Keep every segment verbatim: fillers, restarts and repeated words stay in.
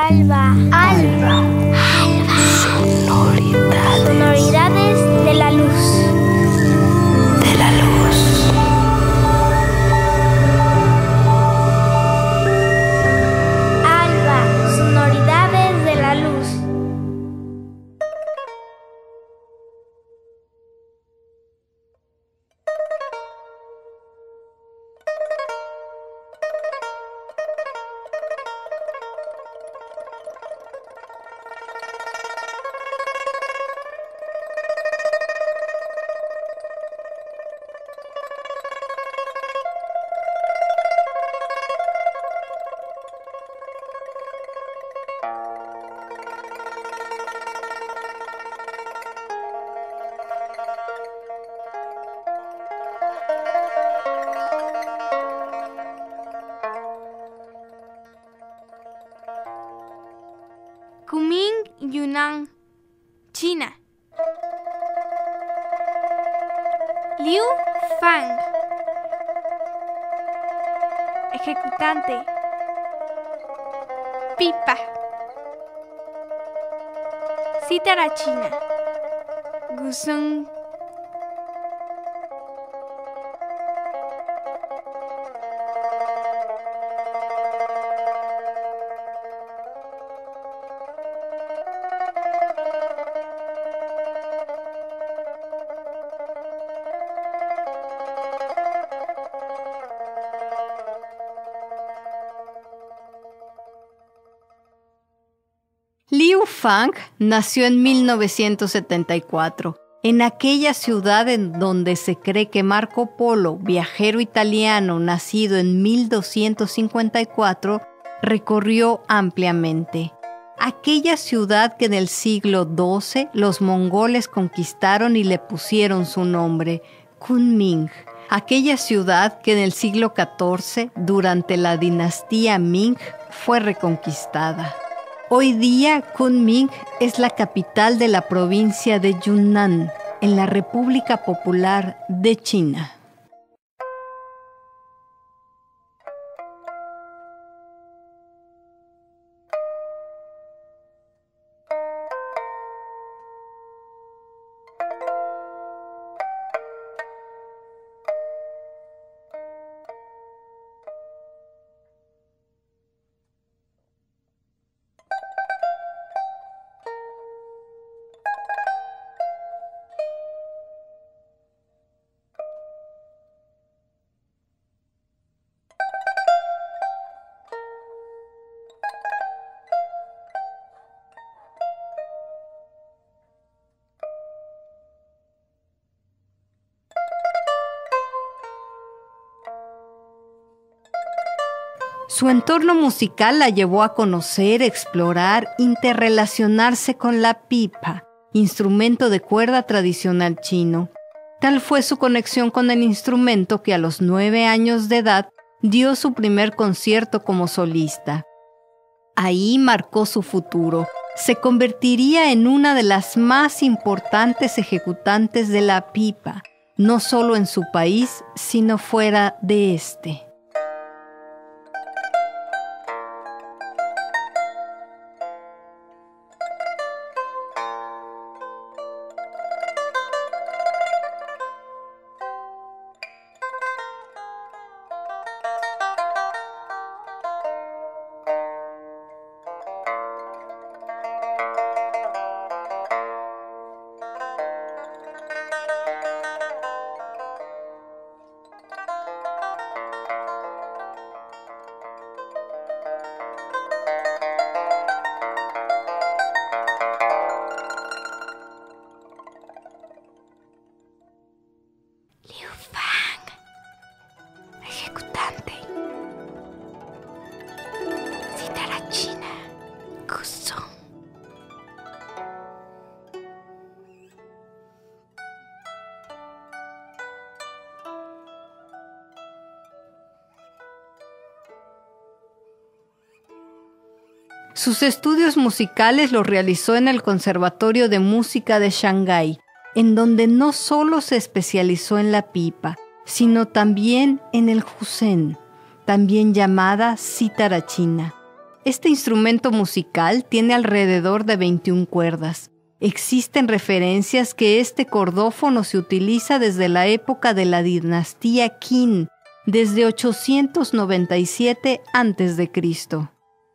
Alba. Alba. Alba. Sonoridades. Sonoridades de la luz. De la luz. Alba. Sonoridades de la luz. Kunming, Yunnan, China. Liu Fang, ejecutante. Pipa. Cítara china. Guzheng. Liu Fang nació en mil novecientos setenta y cuatro, en aquella ciudad en donde se cree que Marco Polo, viajero italiano nacido en mil doscientos cincuenta y cuatro, recorrió ampliamente. Aquella ciudad que en el siglo doce los mongoles conquistaron y le pusieron su nombre, Kunming. Aquella ciudad que en el siglo catorce, durante la dinastía Ming, fue reconquistada. Hoy día, Kunming es la capital de la provincia de Yunnan, en la República Popular de China. Su entorno musical la llevó a conocer, explorar, interrelacionarse con la pipa, instrumento de cuerda tradicional chino. Tal fue su conexión con el instrumento que a los nueve años de edad dio su primer concierto como solista. Ahí marcó su futuro. Se convertiría en una de las más importantes ejecutantes de la pipa, no solo en su país, sino fuera de este. Liu Fang, ejecutante. Cítara china. Guzheng. Sus estudios musicales los realizó en el Conservatorio de Música de Shanghái, en donde no solo se especializó en la pipa, sino también en el guzheng, también llamada cítara china. Este instrumento musical tiene alrededor de veintiuna cuerdas. Existen referencias que este cordófono se utiliza desde la época de la dinastía Qin, desde ochocientos noventa y siete antes de Cristo.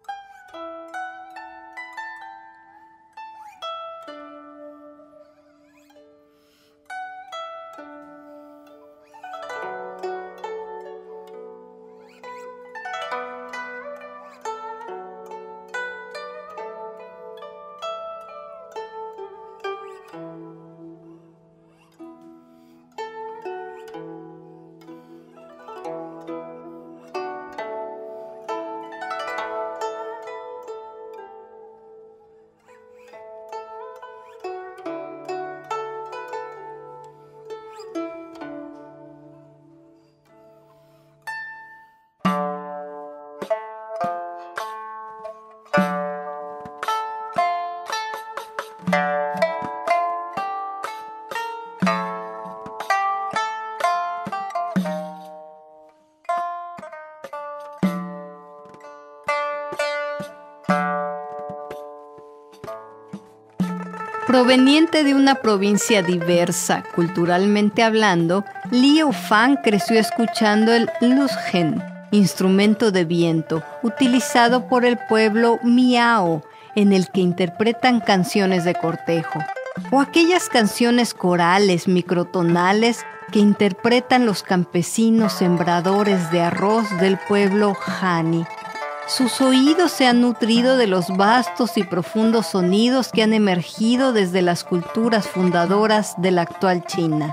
Proveniente de una provincia diversa, culturalmente hablando, Liu Fang creció escuchando el luzhen, instrumento de viento, utilizado por el pueblo Miao, en el que interpretan canciones de cortejo, o aquellas canciones corales, microtonales, que interpretan los campesinos sembradores de arroz del pueblo Han. Sus oídos se han nutrido de los vastos y profundos sonidos que han emergido desde las culturas fundadoras de la actual China.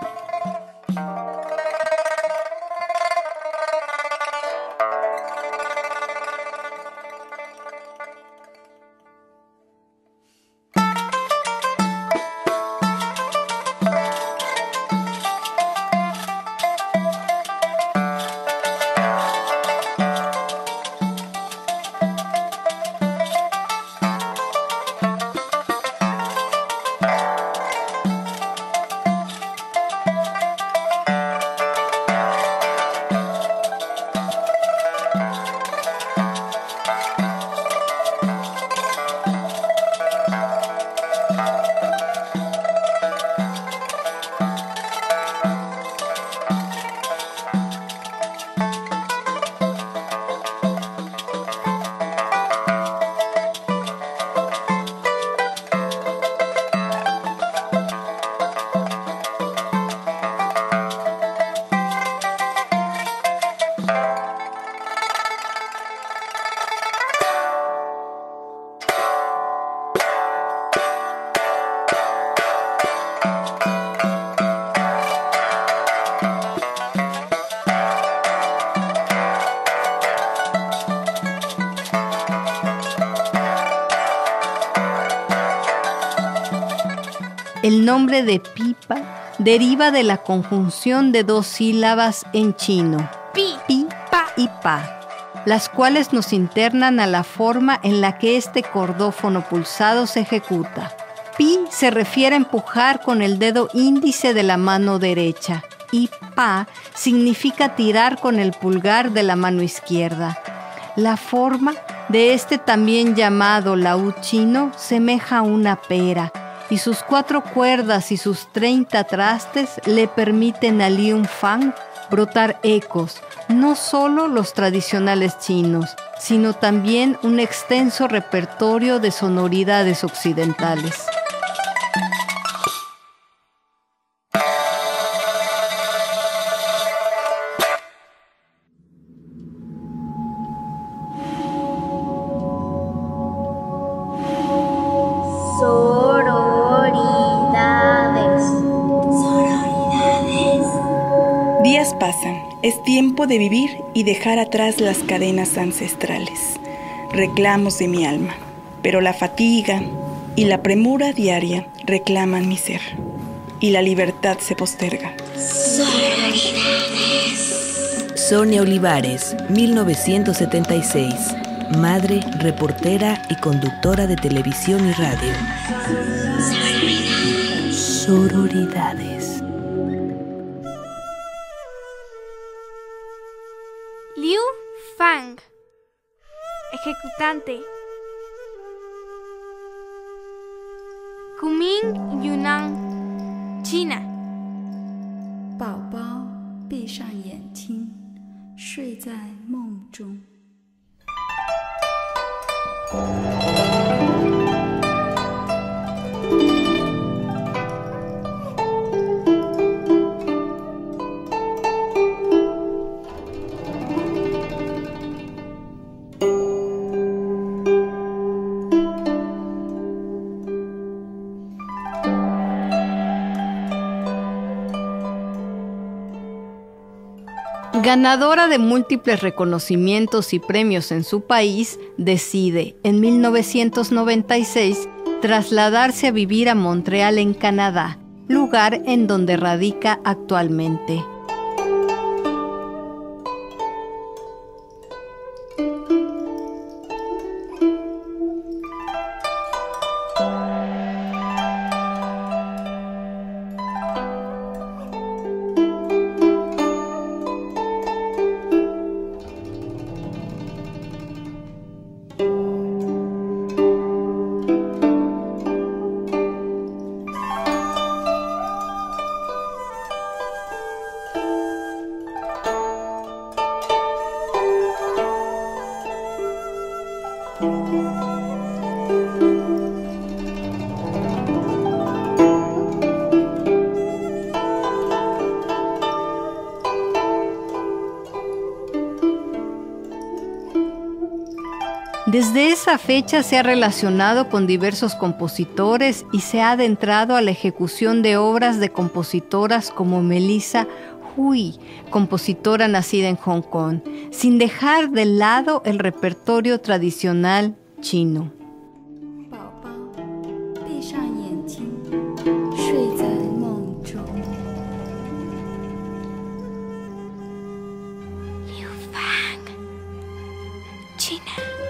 El nombre de pipa deriva de la conjunción de dos sílabas en chino, Pi, pi pa. y pa, las cuales nos internan a la forma en la que este cordófono pulsado se ejecuta. Pi se refiere a empujar con el dedo índice de la mano derecha y pa significa tirar con el pulgar de la mano izquierda. La forma de este también llamado laúd chino semeja a una pera, y sus cuatro cuerdas y sus treinta trastes le permiten a Liu Fang brotar ecos, no solo los tradicionales chinos, sino también un extenso repertorio de sonoridades occidentales. Días pasan, es tiempo de vivir y dejar atrás las cadenas ancestrales, reclamos de mi alma, pero la fatiga y la premura diaria reclaman mi ser, y la libertad se posterga. Sonia Olivares, mil novecientos setenta y seis, madre, reportera y conductora de televisión y radio. Sororidades. Liu Fang. ejecutante. Kunming, Yunnan, China. 宝宝闭上眼睛，睡在梦中。 Ganadora de múltiples reconocimientos y premios en su país, decide, en mil novecientos noventa y seis, trasladarse a vivir a Montreal, en Canadá, lugar en donde radica actualmente. Desde esa fecha se ha relacionado con diversos compositores y se ha adentrado a la ejecución de obras de compositoras como Melissa Hui, compositora nacida en Hong Kong, sin dejar de lado el repertorio tradicional chino. 宝宝闭上眼睛，睡在梦中。 Liu Fang, China.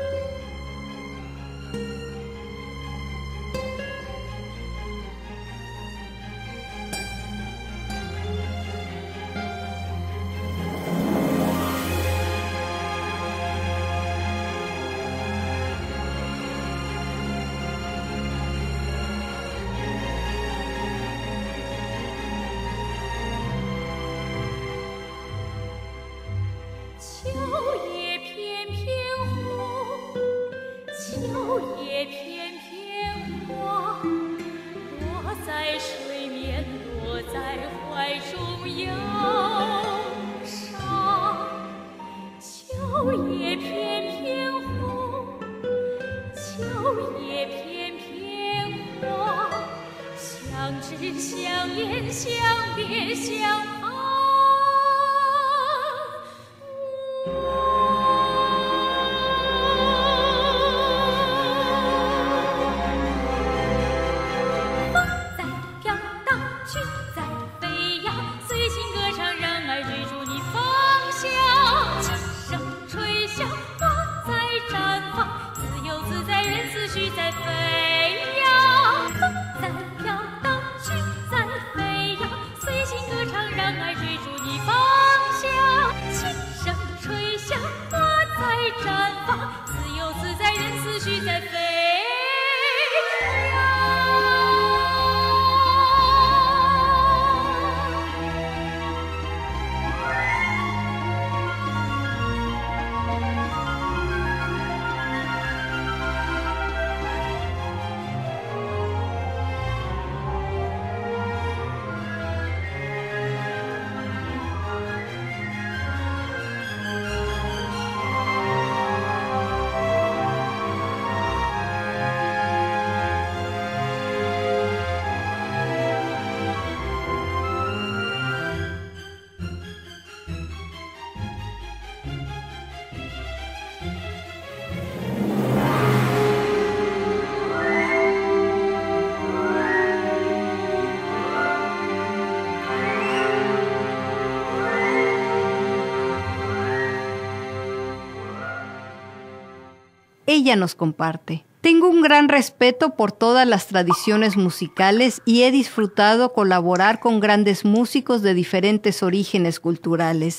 Ella nos comparte: tengo un gran respeto por todas las tradiciones musicales y he disfrutado colaborar con grandes músicos de diferentes orígenes culturales.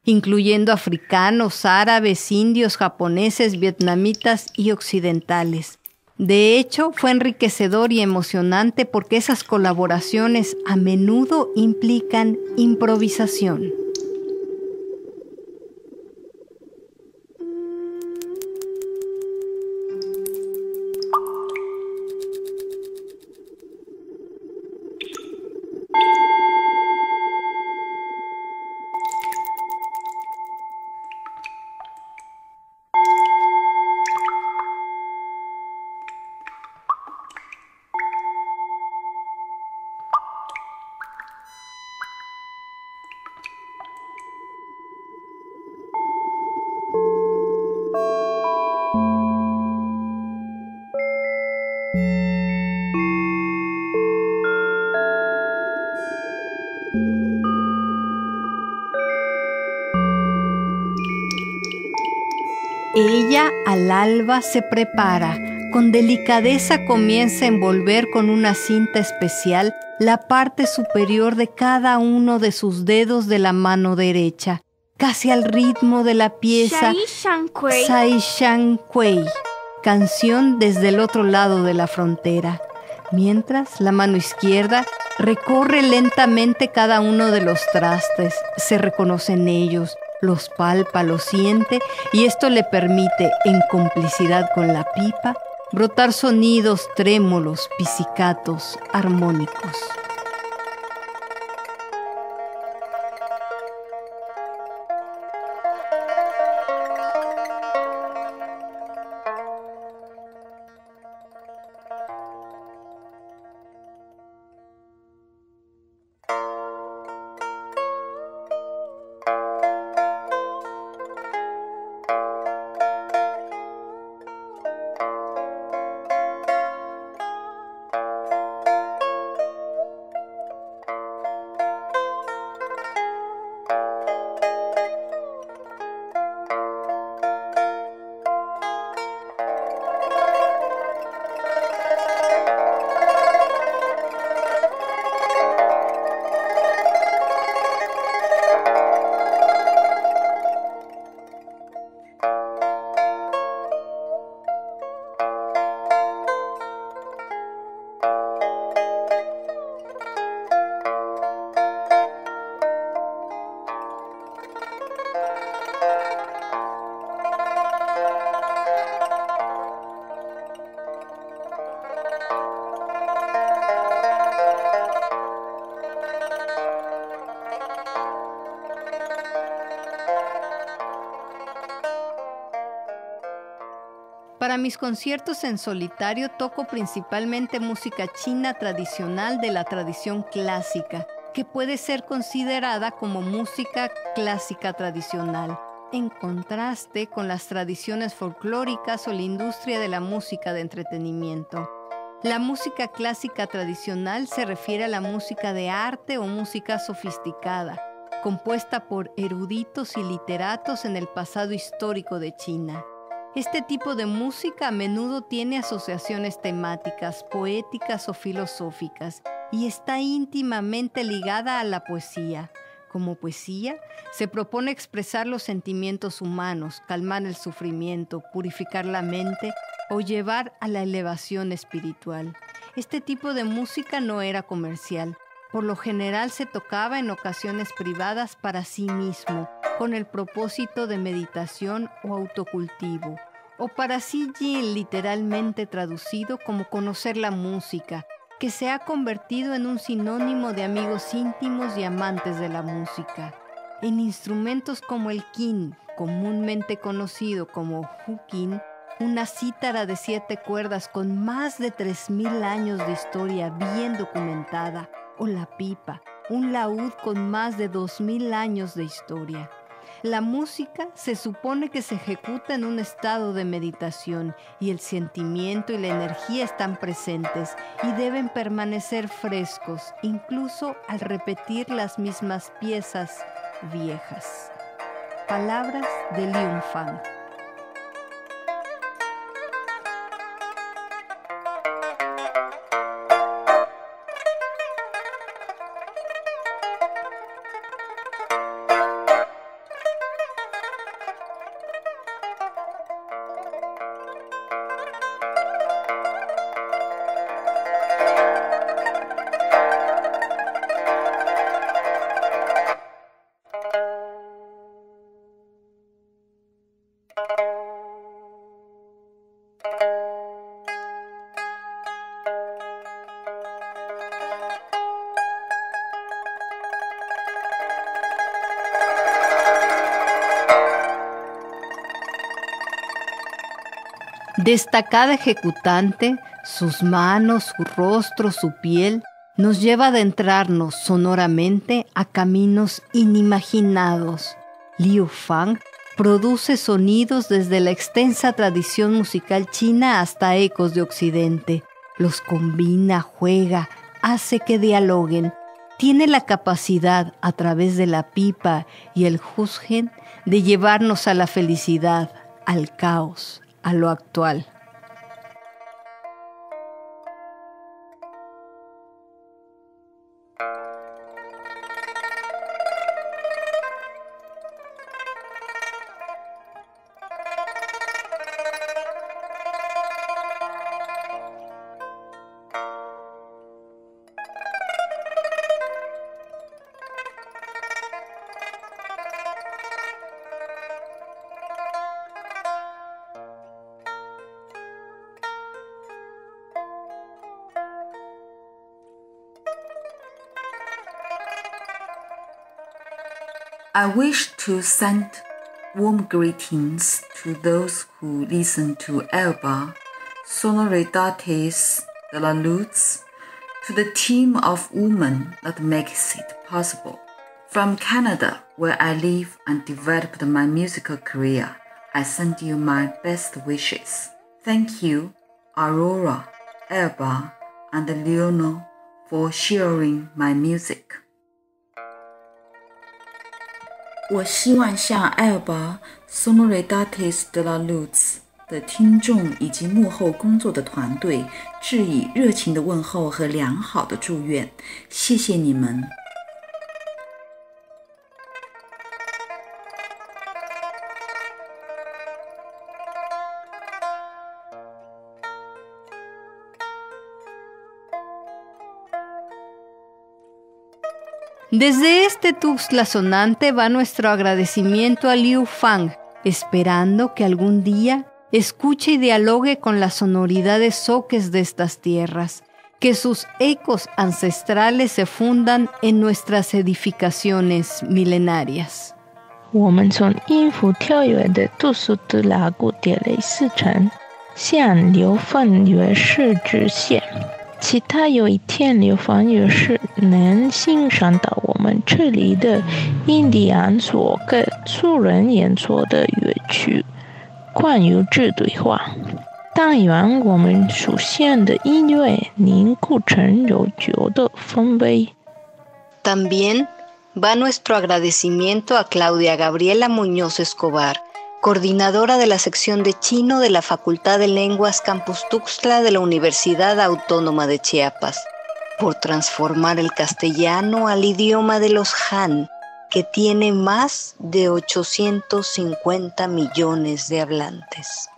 incluyendo africanos, árabes, indios, japoneses, vietnamitas y occidentales. De hecho, fue enriquecedor y emocionante porque esas colaboraciones a menudo implican improvisación. Ella al alba se prepara, con delicadeza comienza a envolver con una cinta especial la parte superior de cada uno de sus dedos de la mano derecha, casi al ritmo de la pieza Shai Shan Kuei. Sai Shan Kuei, canción desde el otro lado de la frontera. Mientras la mano izquierda recorre lentamente cada uno de los trastes, se reconocen ellos, los palpa, los siente y esto le permite, en complicidad con la pipa, brotar sonidos trémulos, pizzicatos, armónicos. Para mis conciertos en solitario toco principalmente música china tradicional de la tradición clásica, que puede ser considerada como música clásica tradicional, en contraste con las tradiciones folclóricas o la industria de la música de entretenimiento. La música clásica tradicional se refiere a la música de arte o música sofisticada, compuesta por eruditos y literatos en el pasado histórico de China. Este tipo de música a menudo tiene asociaciones temáticas, poéticas o filosóficas y está íntimamente ligada a la poesía. Como poesía, se propone expresar los sentimientos humanos, calmar el sufrimiento, purificar la mente o llevar a la elevación espiritual. Este tipo de música no era comercial. Por lo general se tocaba en ocasiones privadas para sí mismo, con el propósito de meditación o autocultivo, o para sí literalmente traducido como conocer la música, que se ha convertido en un sinónimo de amigos íntimos y amantes de la música. En instrumentos como el qin, comúnmente conocido como huqin, una cítara de siete cuerdas con más de tres mil años de historia bien documentada, o la pipa, un laúd con más de dos mil años de historia. La música se supone que se ejecuta en un estado de meditación y el sentimiento y la energía están presentes y deben permanecer frescos, incluso al repetir las mismas piezas viejas. Palabras de Liu Fang. Destacada ejecutante, sus manos, su rostro, su piel, nos lleva a adentrarnos sonoramente a caminos inimaginados. Liu Fang produce sonidos desde la extensa tradición musical china hasta ecos de Occidente. Los combina, juega, hace que dialoguen. Tiene la capacidad, a través de la pipa y el huzhen, de llevarnos a la felicidad, al caos, a lo actual. I wish to send warm greetings to those who listen to Elba, Sonoridades de la Luz, to the team of women that makes it possible. From Canada, where I live and developed my musical career, I send you my best wishes. Thank you, Aurora, Elba, and Leonor, for sharing my music. 我希望向 Elba Sonoridades de la Luz 的听众以及幕后工作的团队致以热情的问候和良好的祝愿，谢谢你们。 Desde este Tuxtla sonante va nuestro agradecimiento a Liu Fang, esperando que algún día escuche y dialogue con las sonoridades soques de estas tierras, que sus ecos ancestrales se fundan en nuestras edificaciones milenarias. 我们从音符跳跃的杜苏德拉古典雷斯城向流放乐师致谢。期待有一天流放乐师能欣赏到我们这里的印第安所跟族人演奏的乐曲，关于这对话。但愿我们出现的音乐凝固成悠久的氛围。 También va nuestro agradecimiento a Claudia Gabriela Muñoz Escobar, coordinadora de la sección de chino de la Facultad de Lenguas Campus Tuxtla de la Universidad Autónoma de Chiapas, por transformar el castellano al idioma de los Han, que tiene más de ochocientos cincuenta millones de hablantes.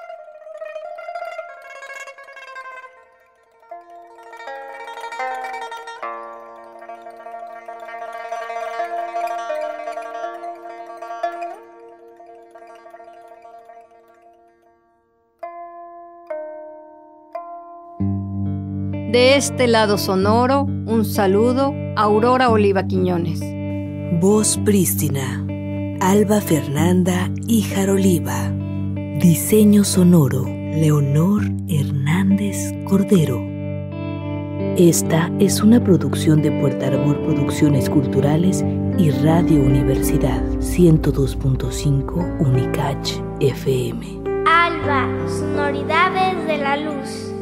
De este lado sonoro, un saludo a Aurora Oliva Quiñones. Voz prístina, Alba Fernanda Híjar Oliva. Diseño sonoro, Leonor Hernández Cordero. Esta es una producción de Puerto Arbor Producciones Culturales y Radio Universidad ciento dos punto cinco Unicach F M. Alba, Sonoridades de la Luz.